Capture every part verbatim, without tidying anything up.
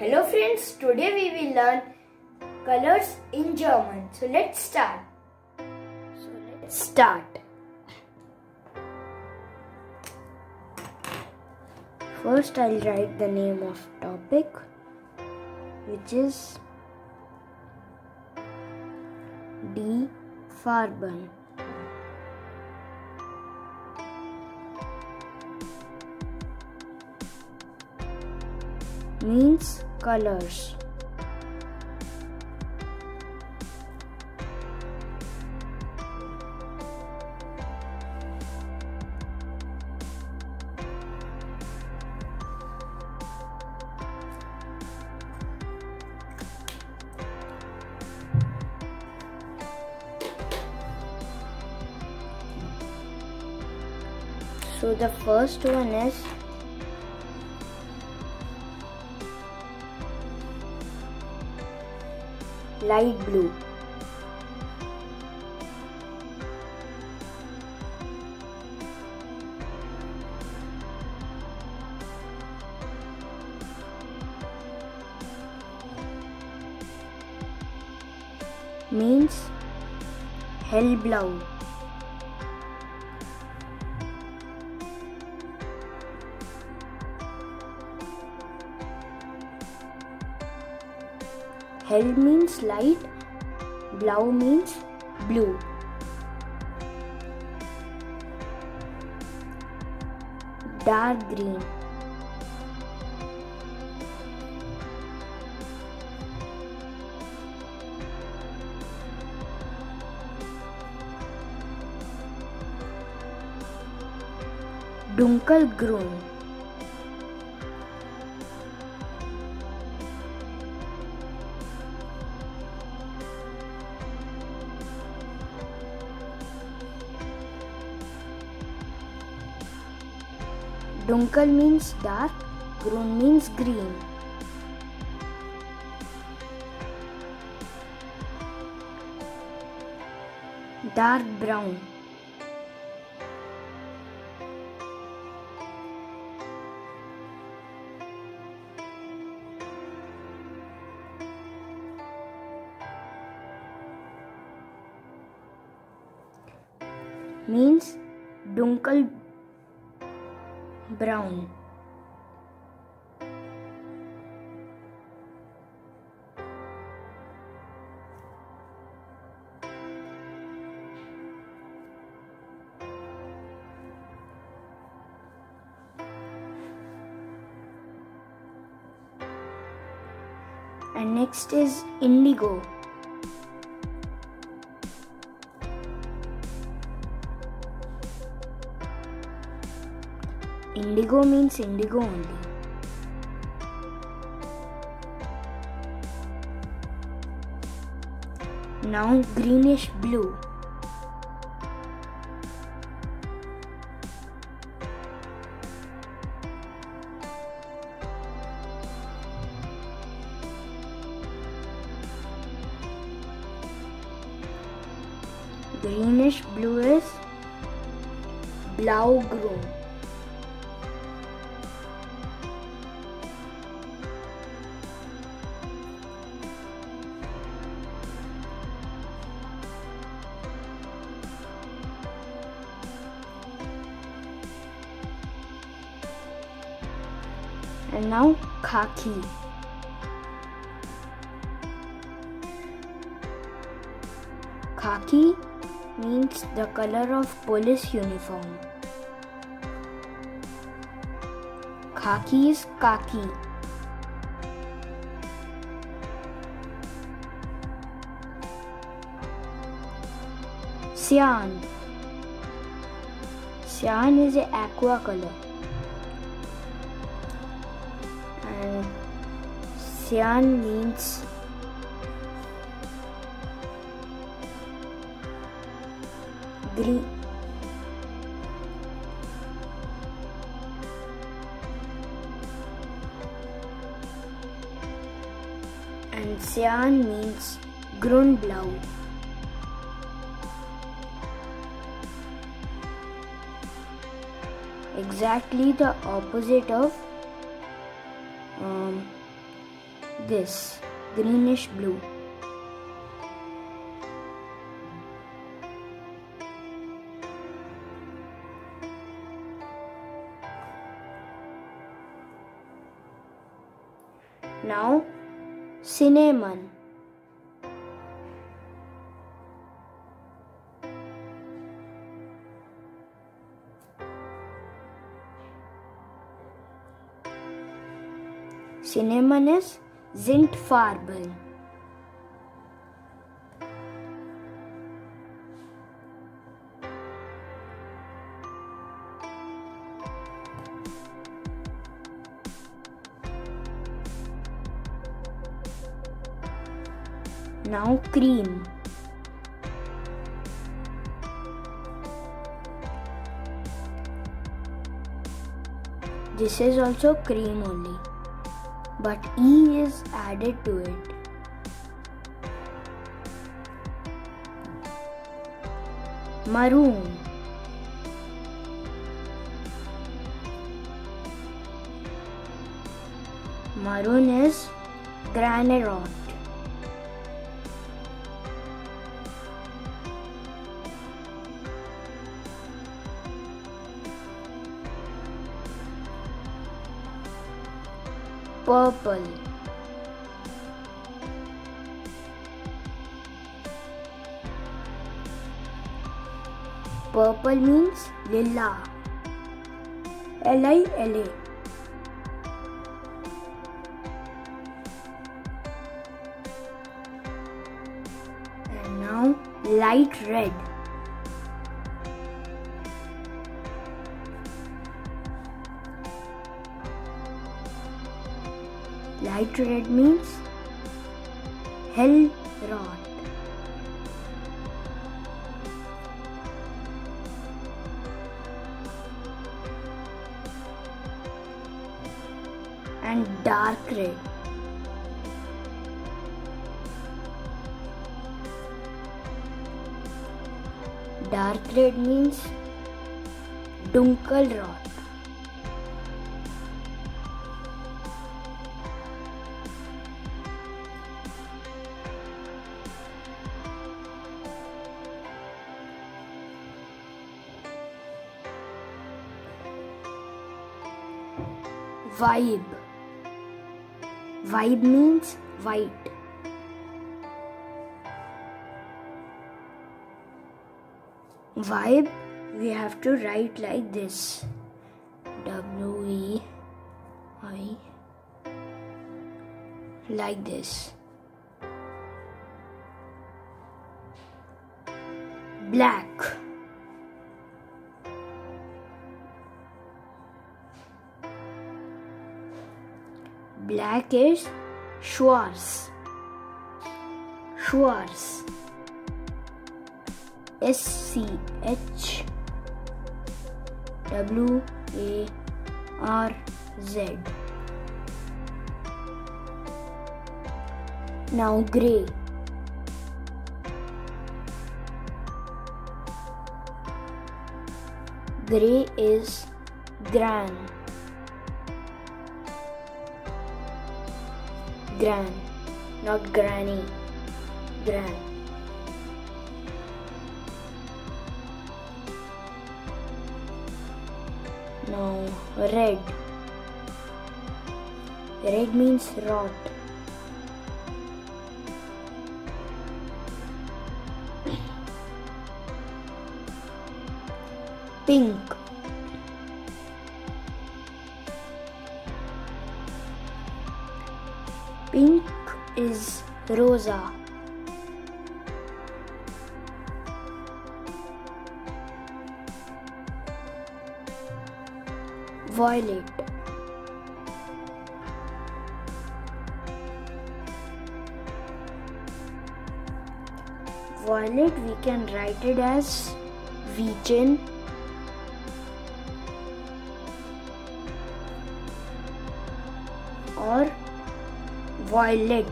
Hello friends, today we will learn colors in German. So let's start. So let's start. First I'll write the name of topic, which is Die Farben. Means colors. So the first one is light blue. Means hellblau. Hell means light, blau means blue. Dark green. Dunkelgrün. Dunkel means dark, grün means green. Dark brown. Means dunkel brown. And next is indigo. Indigo means indigo only. Now greenish blue. Greenish blue is blaugrün. And now khaki. Khaki means the color of police uniform. Khaki is khaki. Cyan. Cyan is an aqua color. And cyan means green. And cyan means grünblau. Exactly the opposite of um, this greenish blue. Now cinnamon. Cinnamon is Zindfarben. Now cream. This is also cream only, but E is added to it. Maroon. Maroon is granarot. Purple. Purple means lila. L I L A. And now light red. Light red means hell rot. And dark red. Dark red means dunkel rot. Vibe. Vibe means white. Vibe we have to write like this. W E I. Like this. Black. Black is Schwarz. Schwarz. S C H W A R Z. Now grey. Grey is gran. Gran, not granny. Gran. Now red. Red means rot. Pink. Pink is rosa. Violet. Violet we can write it as Vichen. Or violet.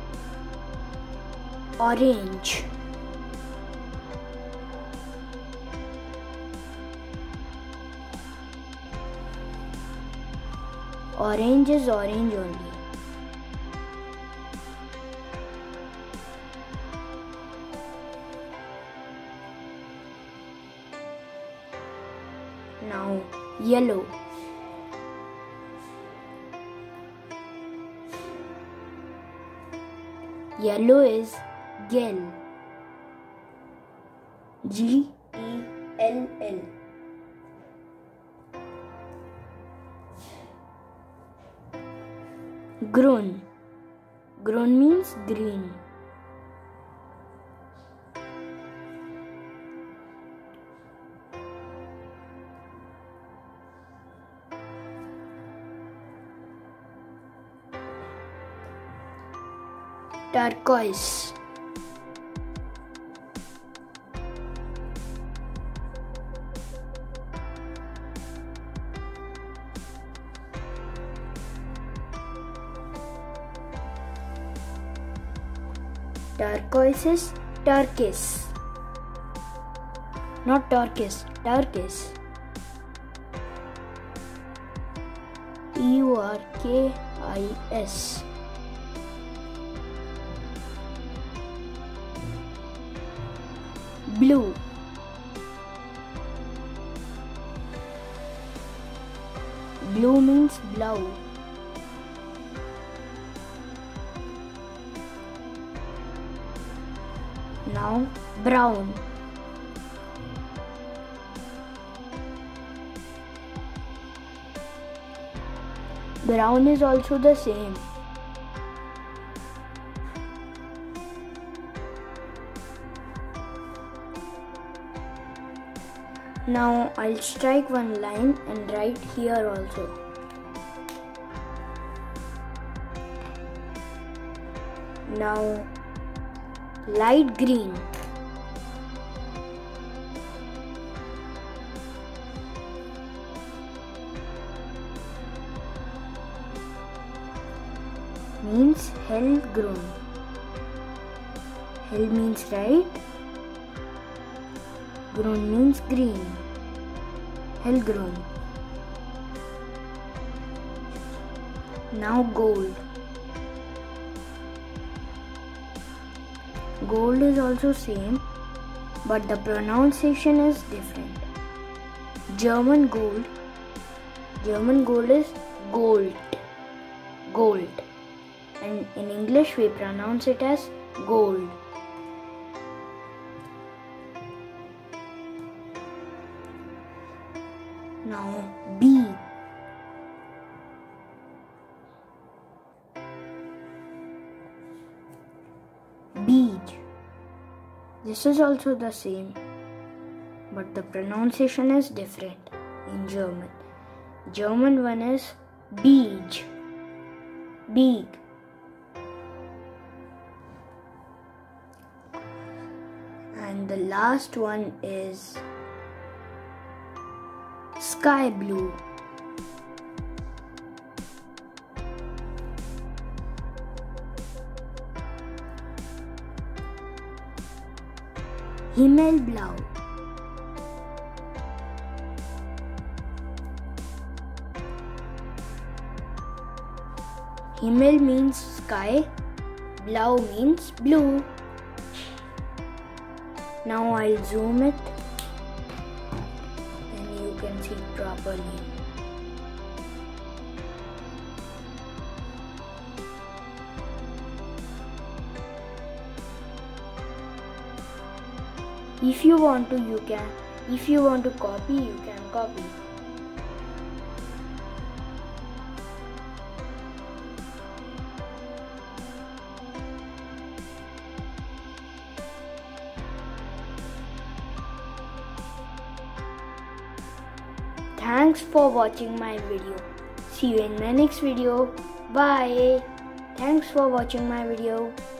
Orange. Orange is orange only. Now yellow. Yellow is gel. G E L L. Groen. Groen means green. Turquoise. Turquoise is turquoise. Not turquoise, turquoise. T U R K I S. Blue. Blue means blue. Now brown. Brown is also the same. Now I'll strike one line and write here also. Now light green. Means hell grown. Hell means right. Grown means green. Hell grown. Now gold. Gold is also same, but the pronunciation is different. German gold. German gold is gold. Gold. And in English we pronounce it as gold. Now B. Beige. This is also the same, but the pronunciation is different in German. German one is beige. Big. And the last one is sky blue. Himmelblau. Himmel means sky, blau means blue. Now I'll zoom it and you can see properly. If you want to, you can. If you want to copy, you can copy. Thanks for watching my video. See you in my next video. Bye. Thanks for watching my video.